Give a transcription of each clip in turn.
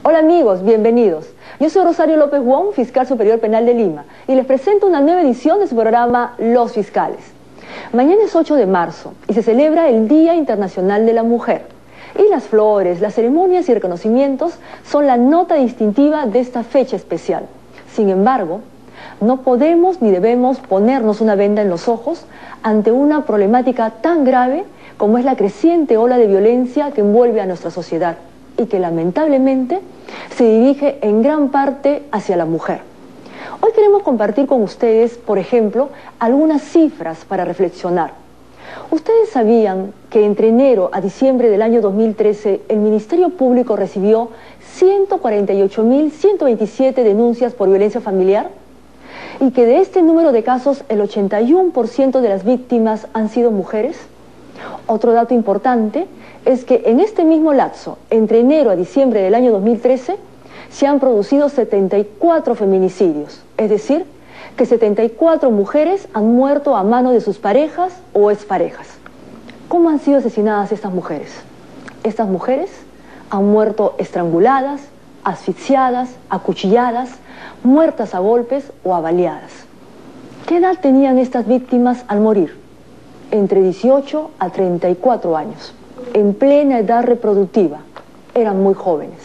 Hola amigos, bienvenidos. Yo soy Rosario López Wong, fiscal superior penal de Lima, y les presento una nueva edición de su programa Los Fiscales. Mañana es 8 de marzo y se celebra el Día Internacional de la Mujer. Y las flores, las ceremonias y reconocimientos son la nota distintiva de esta fecha especial. Sin embargo, no podemos ni debemos ponernos una venda en los ojos ante una problemática tan grave como es la creciente ola de violencia que envuelve a nuestra sociedad y que lamentablemente se dirige en gran parte hacia la mujer. Hoy queremos compartir con ustedes, por ejemplo, algunas cifras para reflexionar. ¿Ustedes sabían que entre enero a diciembre del año 2013 el Ministerio Público recibió 148.127 denuncias por violencia familiar? Y que de este número de casos el 81% de las víctimas han sido mujeres. Otro dato importante es que en este mismo lapso, entre enero a diciembre del año 2013, se han producido 74 feminicidios, es decir, que 74 mujeres han muerto a mano de sus parejas o exparejas. ¿Cómo han sido asesinadas estas mujeres? Estas mujeres han muerto estranguladas, asfixiadas, acuchilladas, muertas a golpes o a baleadas. ¿Qué edad tenían estas víctimas al morir? Entre 18 a 34 años, en plena edad reproductiva. Eran muy jóvenes.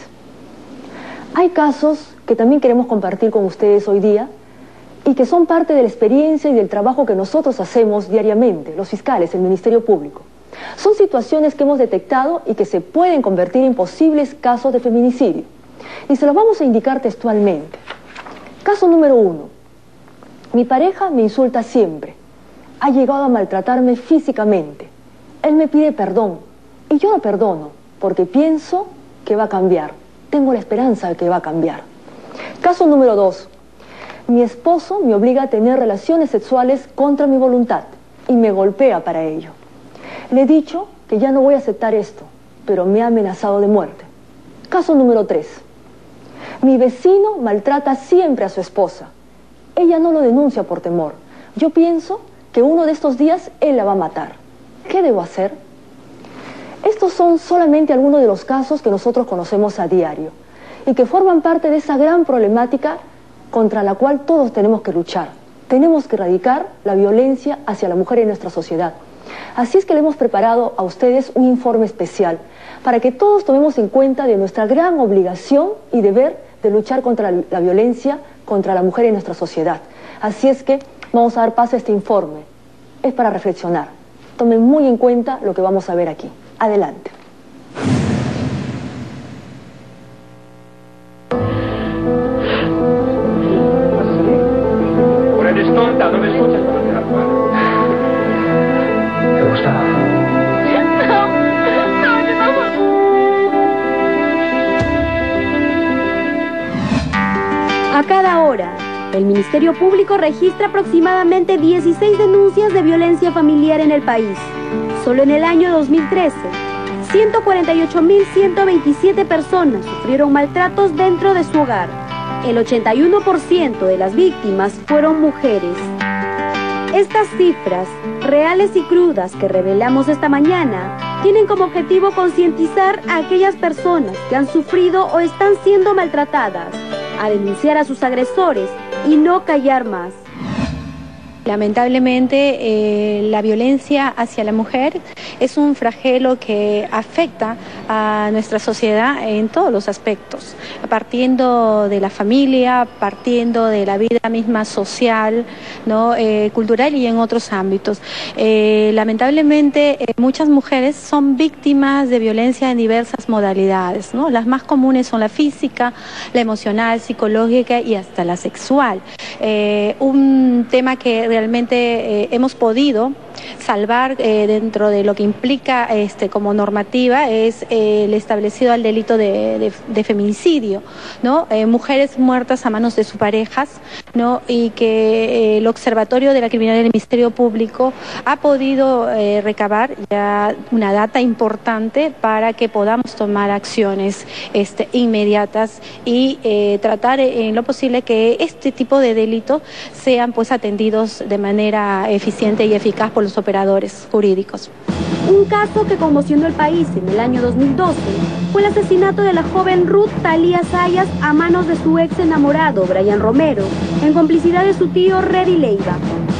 Hay casos que también queremos compartir con ustedes hoy día y que son parte de la experiencia y del trabajo que nosotros hacemos diariamente, los fiscales, el Ministerio Público. Son situaciones que hemos detectado y que se pueden convertir en posibles casos de feminicidio. Y se los vamos a indicar textualmente. Caso número 1. Mi pareja me insulta siempre. Ha llegado a maltratarme físicamente. Él me pide perdón y yo lo perdono porque pienso que va a cambiar. Tengo la esperanza de que va a cambiar. Caso número 2. Mi esposo me obliga a tener relaciones sexuales contra mi voluntad y me golpea para ello. Le he dicho que ya no voy a aceptar esto, pero me ha amenazado de muerte. Caso número 3. Mi vecino maltrata siempre a su esposa. Ella no lo denuncia por temor. Yo pienso que uno de estos días él la va a matar. ¿Qué debo hacer? Estos son solamente algunos de los casos que nosotros conocemos a diario y que forman parte de esa gran problemática contra la cual todos tenemos que luchar. Tenemos que erradicar la violencia hacia la mujer en nuestra sociedad. Así es que le hemos preparado a ustedes un informe especial para que todos tomemos en cuenta de nuestra gran obligación y deber de luchar contra la violencia contra la mujer en nuestra sociedad. Así es que vamos a dar paso a este informe. Es para reflexionar. Tomen muy en cuenta lo que vamos a ver aquí. Adelante. Por eres tonta, no me escuchas cuando te la juego. ¿Te gusta? A cada hora, el Ministerio Público registra aproximadamente 16 denuncias de violencia familiar en el país. Solo en el año 2013, 148.127 personas sufrieron maltratos dentro de su hogar. El 81% de las víctimas fueron mujeres. Estas cifras, reales y crudas que revelamos esta mañana, tienen como objetivo concientizar a aquellas personas que han sufrido o están siendo maltratadas, a denunciar a sus agresores y no callar más. Lamentablemente, la violencia hacia la mujer es un flagelo que afecta a nuestra sociedad en todos los aspectos, partiendo de la familia, partiendo de la vida misma social, ¿no? Cultural y en otros ámbitos. Lamentablemente, muchas mujeres son víctimas de violencia en diversas modalidades, ¿no? Las más comunes son la física, la emocional, psicológica y hasta la sexual. Un tema que realmente hemos podido salvar dentro de lo que implica como normativa es el establecido al delito de feminicidio, ¿no? Mujeres muertas a manos de sus parejas, ¿no? Y que el Observatorio de la Criminalidad del Ministerio Público ha podido recabar ya una data importante para que podamos tomar acciones inmediatas y tratar en lo posible que este tipo de delitos sean pues atendidos de manera eficiente y eficaz por los operadores jurídicos. Un caso que conmocionó el país en el año 2012 fue el asesinato de la joven Ruth Talía Zayas a manos de su ex enamorado, Brian Romero, en complicidad de su tío Reddy Leiva.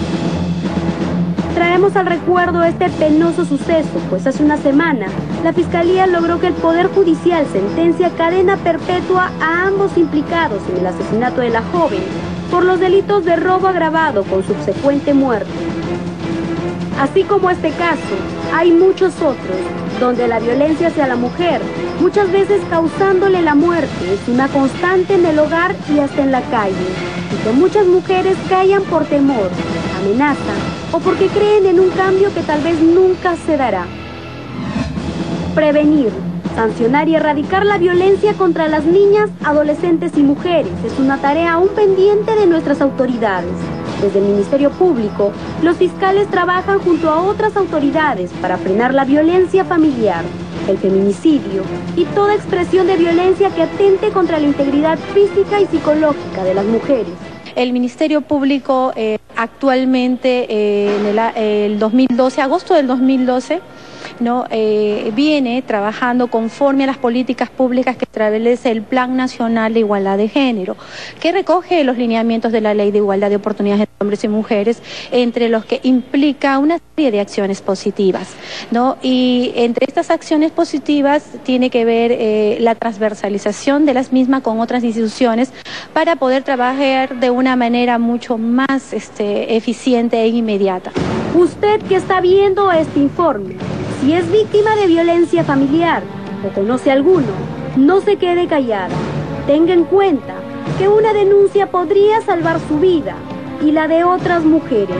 Traemos al recuerdo este penoso suceso, pues hace una semana la Fiscalía logró que el Poder Judicial sentencia cadena perpetua a ambos implicados en el asesinato de la joven por los delitos de robo agravado con subsecuente muerte. Así como este caso, hay muchos otros donde la violencia hacia la mujer, muchas veces causándole la muerte, es una constante en el hogar y hasta en la calle, y que muchas mujeres callan por temor, amenazan o porque creen en un cambio que tal vez nunca se dará. Prevenir, sancionar y erradicar la violencia contra las niñas, adolescentes y mujeres es una tarea aún pendiente de nuestras autoridades. Desde el Ministerio Público, los fiscales trabajan junto a otras autoridades para frenar la violencia familiar, el feminicidio y toda expresión de violencia que atente contra la integridad física y psicológica de las mujeres. El Ministerio Público actualmente en el 2012, agosto del 2012, viene trabajando conforme a las políticas públicas que establece el Plan Nacional de Igualdad de Género, que recoge los lineamientos de la Ley de Igualdad de Oportunidades de hombres y mujeres, entre los que implica una serie de acciones positivas, y entre estas acciones positivas tiene que ver la transversalización de las mismas con otras instituciones para poder trabajar de una manera mucho más eficiente e inmediata. Usted que está viendo este informe, si es víctima de violencia familiar o conoce alguno, no se quede callada. Tenga en cuenta que una denuncia podría salvar su vida y la de otras mujeres.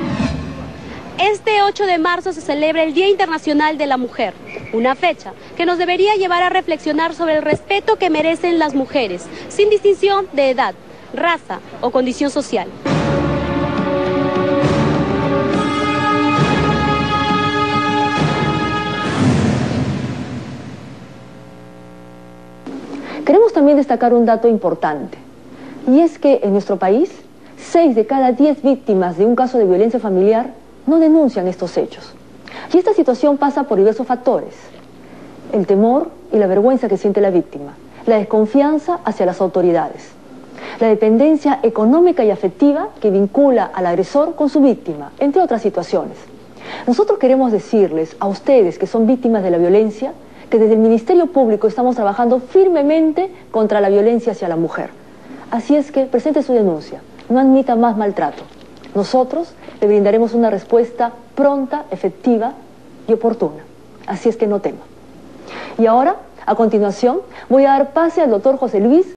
Este 8 de marzo se celebra el Día Internacional de la Mujer, una fecha que nos debería llevar a reflexionar sobre el respeto que merecen las mujeres, sin distinción de edad, raza o condición social. Queremos también destacar un dato importante, y es que en nuestro país, 6 de cada 10 víctimas de un caso de violencia familiar no denuncian estos hechos. Y esta situación pasa por diversos factores: el temor y la vergüenza que siente la víctima, la desconfianza hacia las autoridades, la dependencia económica y afectiva que vincula al agresor con su víctima, entre otras situaciones. Nosotros queremos decirles a ustedes que son víctimas de la violencia que desde el Ministerio Público estamos trabajando firmemente contra la violencia hacia la mujer. Así es que presente su denuncia, no admita más maltrato. Nosotros le brindaremos una respuesta pronta, efectiva y oportuna. Así es que no tema. Y ahora, a continuación, voy a dar pase al doctor José Luis